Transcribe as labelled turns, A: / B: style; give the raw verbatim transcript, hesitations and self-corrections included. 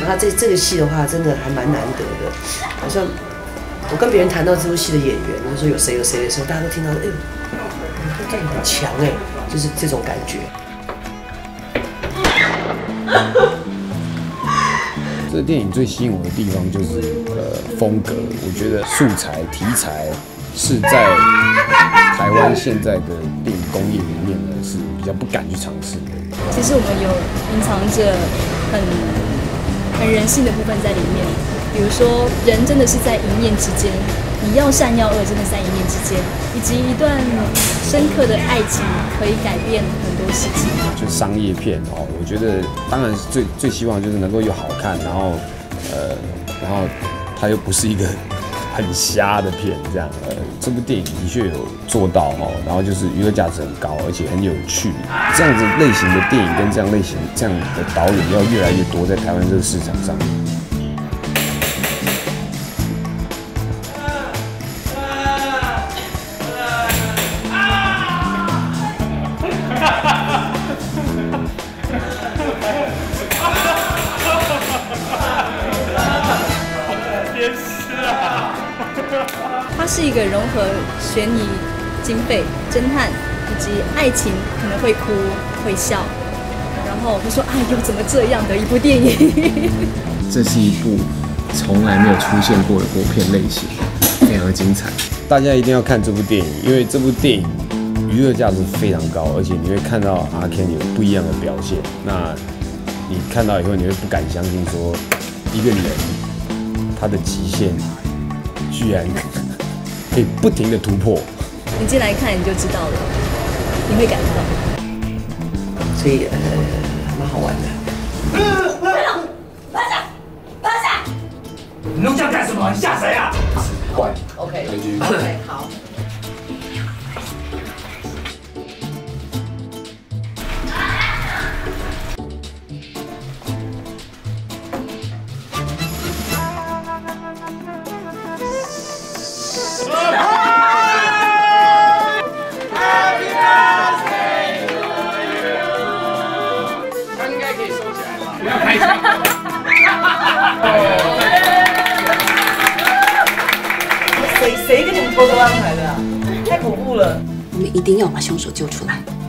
A: 他这这个戏的话，真的还蛮难得的。好像我跟别人谈到这部戏的演员，我说有谁有谁的时候，大家都听到，哎呦，这个很强哎，就是这种感觉。
B: 这个电影最吸引我的地方就是呃风格，我觉得素材题材是在台湾现在的电影工业里面呢是比较不敢去尝试的。
C: 其实我们有隐藏着很很人性的部分在里面，比如说人真的是在一念之间，你要善要恶真的在一念之间，以及一段深刻的爱情可以改变很多事情。
B: 就商业片哦，我觉得当然最最希望就是能够又好看，然后呃，然后它又不是一个很瞎的片这样。呃，这部电影的确有做到哦，然后就是娱乐价值很高，而且很有趣。这样子类型的电影跟这样类型这样的导演要越来越多在台湾这个市场上面。
C: 它是一个融合悬疑、警匪、侦探以及爱情，可能会哭会笑，然后会说“哎呦怎么这样”的一部电影。
D: 这是一部从来没有出现过的国片类型，非常的精彩。
B: 大家一定要看这部电影，因为这部电影娱乐价值非常高，而且你会看到阿 Ken 有不一样的表现。那你看到以后，你会不敢相信说，一个人他的极限居然可以不停的突破。
C: 你进来看你就知道了，你会感动。
A: 所以呃，蛮好玩的。
E: 趴下，趴下！你弄这样干什么？你吓谁啊？
A: 怪 ，OK， OK， 好。
E: 不要开枪！
A: 谁谁跟你们偷偷安排的啊？太恐怖了！
F: 我们一定要把凶手揪出来。